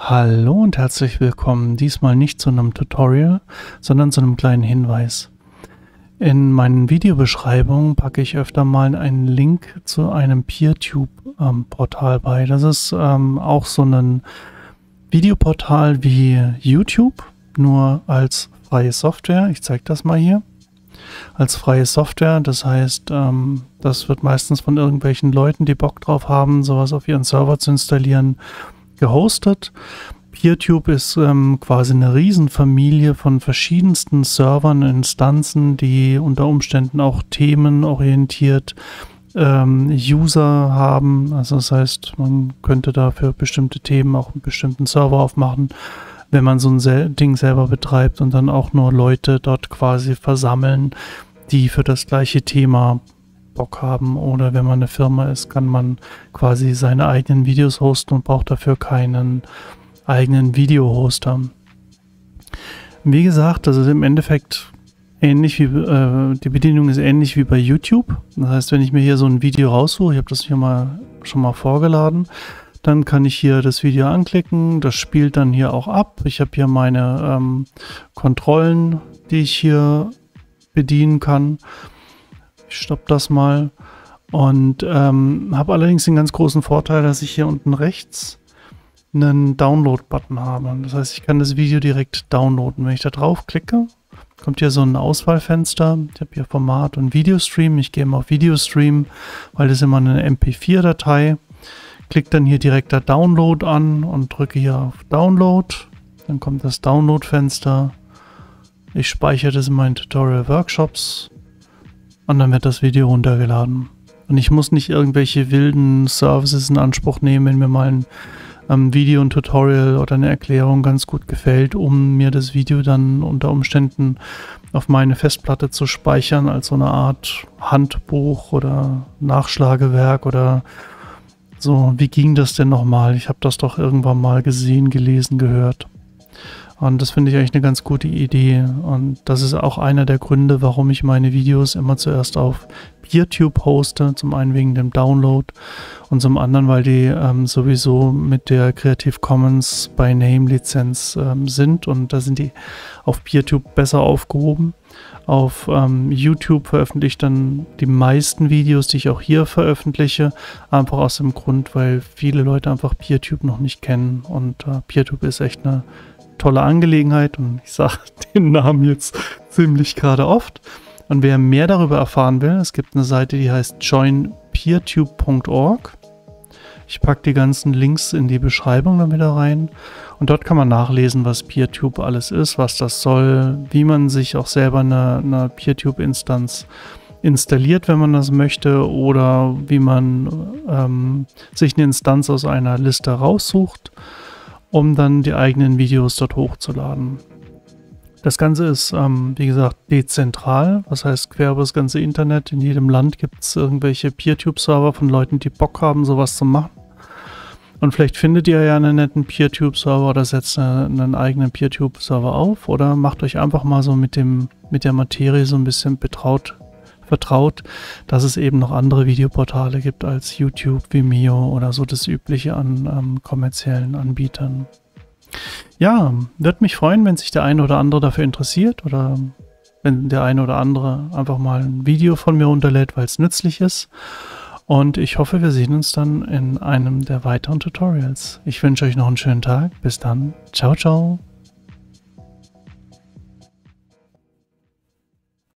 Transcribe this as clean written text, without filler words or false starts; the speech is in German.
Hallo und herzlich willkommen. Diesmal nicht zu einem Tutorial, sondern zu einem kleinen Hinweis. In meinen Videobeschreibungen packe ich öfter mal einen Link zu einem PeerTube-Portal bei. Das ist auch so ein Videoportal wie YouTube, nur als freie Software. Ich zeige das mal hier. Als freie Software, das heißt, das wird meistens von irgendwelchen Leuten, die Bock drauf haben, sowas auf ihren Server zu installieren, gehostet. PeerTube ist quasi eine Riesenfamilie von verschiedensten Servern, Instanzen, die unter Umständen auch themenorientiert User haben. Also das heißt, man könnte da für bestimmte Themen auch einen bestimmten Server aufmachen, wenn man so ein Ding selber betreibt und dann auch nur Leute dort quasi versammeln, die für das gleiche Thema Bock haben, oder wenn man eine Firma ist, kann man quasi seine eigenen Videos hosten und braucht dafür keinen eigenen Video-Hoster. Wie gesagt, das ist im Endeffekt ähnlich wie die Bedienung ist ähnlich wie bei YouTube. Das heißt, wenn ich mir hier so ein Video raussuche, ich habe das hier schon mal vorgeladen, dann kann ich hier das Video anklicken, das spielt dann hier auch ab. Ich habe hier meine Kontrollen, die ich hier bedienen kann. Ich stoppe das mal und habe allerdings den ganz großen Vorteil, dass ich hier unten rechts einen Download-Button habe. Das heißt, ich kann das Video direkt downloaden. Wenn ich da drauf klicke, kommt hier so ein Auswahlfenster. Ich habe hier Format und Videostream. Ich gehe mal auf Videostream, weil das ist immer eine MP4-Datei. Klicke dann hier direkt da Download an und drücke hier auf Download. Dann kommt das Download-Fenster. Ich speichere das in meinen Tutorial-Workshops. Und dann wird das Video runtergeladen. Und ich muss nicht irgendwelche wilden Services in Anspruch nehmen, wenn mir mal ein Video, ein Tutorial oder eine Erklärung ganz gut gefällt, um mir das Video dann unter Umständen auf meine Festplatte zu speichern, als so eine Art Handbuch oder Nachschlagewerk oder so. Wie ging das denn nochmal? Ich habe das doch irgendwann mal gesehen, gelesen, gehört. Und das finde ich eigentlich eine ganz gute Idee. Und das ist auch einer der Gründe, warum ich meine Videos immer zuerst auf PeerTube hoste. Zum einen wegen dem Download und zum anderen, weil die sowieso mit der Creative Commons by Name Lizenz sind. Und da sind die auf PeerTube besser aufgehoben. Auf YouTube veröffentliche ich dann die meisten Videos, die ich auch hier veröffentliche. Einfach aus dem Grund, weil viele Leute einfach PeerTube noch nicht kennen. Und PeerTube ist echt eine tolle Angelegenheit und ich sage den Namen jetzt ziemlich gerade oft. Und wer mehr darüber erfahren will, es gibt eine Seite, die heißt joinpeertube.org. Ich packe die ganzen Links in die Beschreibung dann wieder rein und dort kann man nachlesen, was PeerTube alles ist, was das soll, wie man sich auch selber eine PeerTube-Instanz installiert, wenn man das möchte, oder wie man sich eine Instanz aus einer Liste raussucht, um dann die eigenen Videos dort hochzuladen. Das Ganze ist, wie gesagt, dezentral, das heißt quer über das ganze Internet. In jedem Land gibt es irgendwelche PeerTube-Server von Leuten, die Bock haben, sowas zu machen. Und vielleicht findet ihr ja einen netten PeerTube-Server oder setzt einen eigenen PeerTube-Server auf oder macht euch einfach mal so mit der Materie so ein bisschen vertraut, dass es eben noch andere Videoportale gibt als YouTube, Vimeo oder so das Übliche an kommerziellen Anbietern. Ja, würde mich freuen, wenn sich der eine oder andere dafür interessiert oder wenn der eine oder andere einfach mal ein Video von mir runterlädt, weil es nützlich ist. Und ich hoffe, wir sehen uns dann in einem der weiteren Tutorials. Ich wünsche euch noch einen schönen Tag. Bis dann. Ciao, ciao.